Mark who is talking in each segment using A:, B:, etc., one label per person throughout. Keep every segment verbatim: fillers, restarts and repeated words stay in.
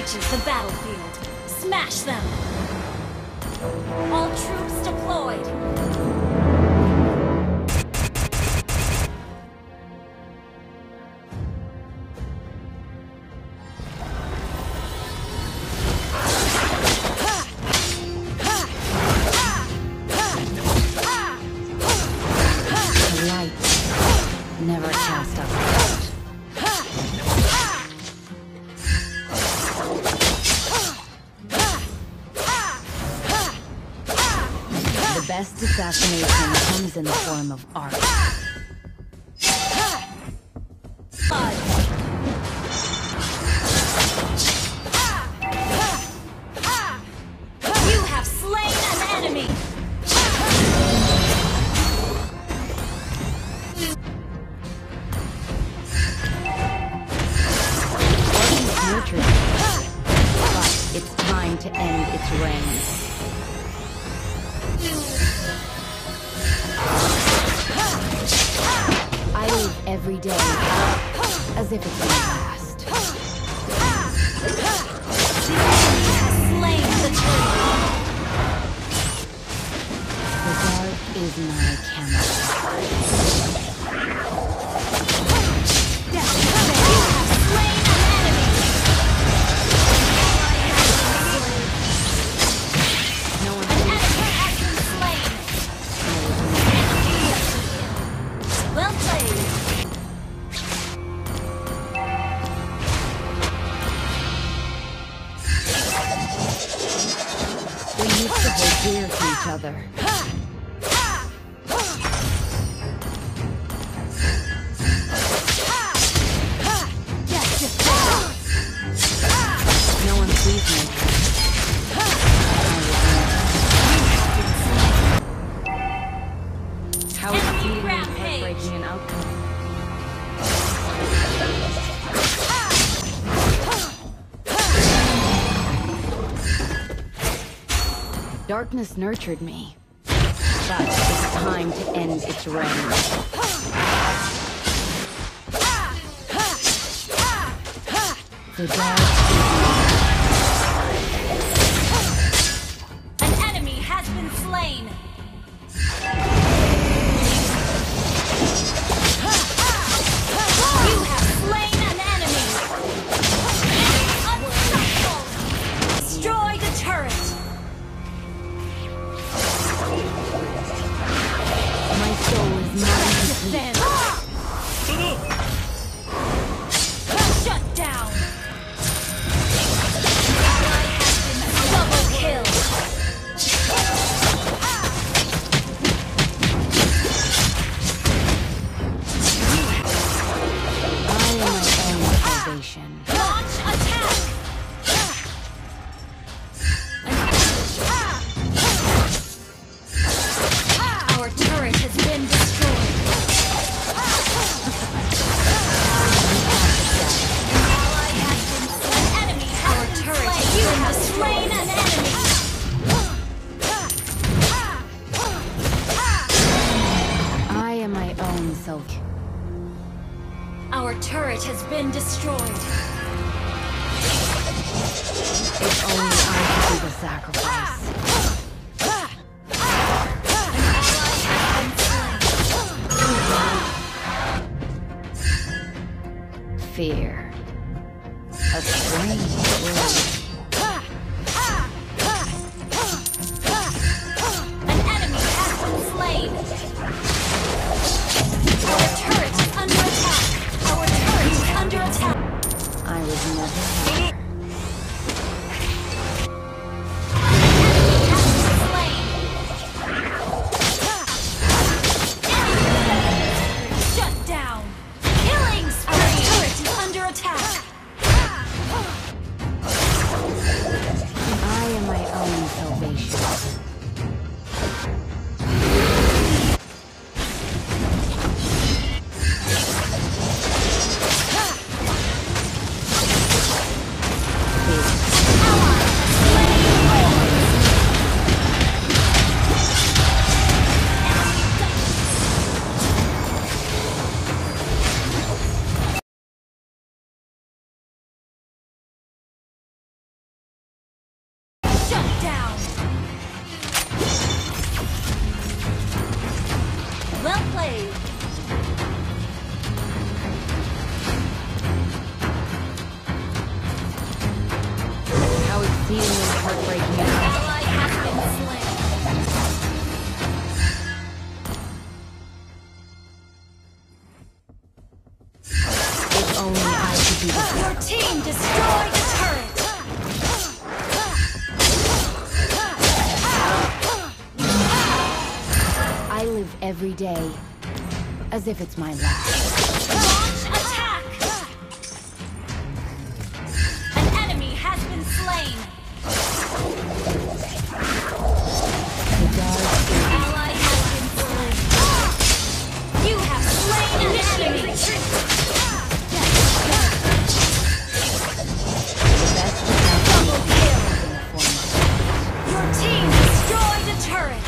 A: reaches the battlefield, smash them! All troops deployed!
B: Never cast up. The best assassination comes in the form of art.
A: You have slain an enemy!
B: Nurtured, but it's time to end its reign. I live every day as if it's my last.
A: Slain the turtle!
B: The dark is my camouflage. We used to hold dear to each other. No one sees me. How is it heartbreaking an outcome? Darkness nurtured me, but it's time to end its reign. The dark
A: An enemy has been slain! You have slain an enemy! Unstoppable! Destroy the turret!
B: My soul is mine to defend.
A: Shut down! Ally has been double killed!
B: I am my own salvation.
A: Launch attack! Our turret has been destroyed. Ally has been slain. An enemy has Our been turret slain. You have slain an enemy.
B: I am my own self.
A: Our turret has been destroyed.
B: If only I could do the sacrifice. Fear. A strange word.
A: An enemy has been slain. Our turret is under attack. Our turret is under attack.
B: I was never here. heartbreaking
A: An
B: enough.
A: ally has been slain.
B: If only I could be the
A: Your team destroyed a turret.
B: I live every day as if it's my last.
A: Launch attack. An enemy has been slain.
B: The dark
A: An ally has been slain. You have slain an enemy.
B: the best
A: Double kill.
B: for me.
A: Your team destroyed a turret.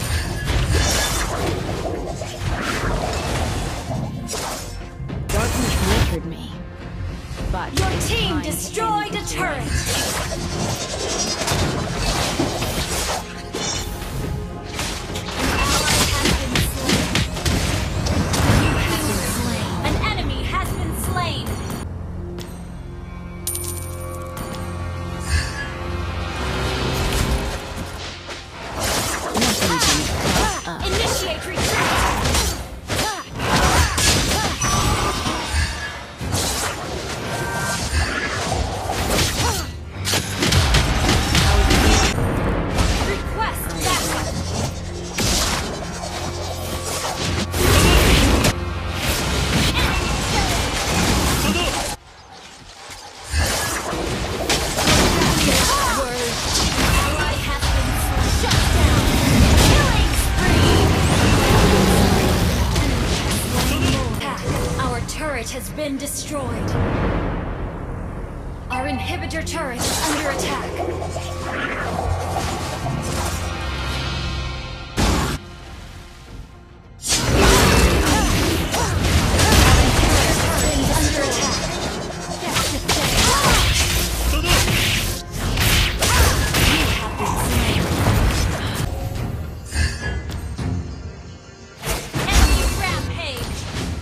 B: Darkness nurtured me, but
A: Your
B: it's
A: team
B: time to
A: destroyed
B: end
A: a
B: its
A: turret. An enemy has been slain.
B: Nothing can stop us.
A: Initiate retreat. Request backup. Ally has been shut down. Killing spree. Attack. Our turret has been destroyed. Our inhibitor turret is under attack. Under attack. You have been slain. Enemy rampage.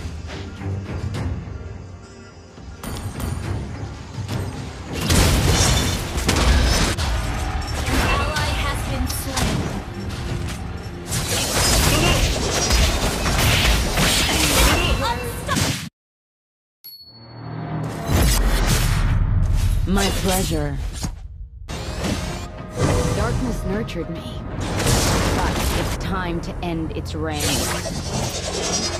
A: An ally has been slain. Unstoppable.
B: My pleasure. Darkness nurtured me, but it's time to end its reign.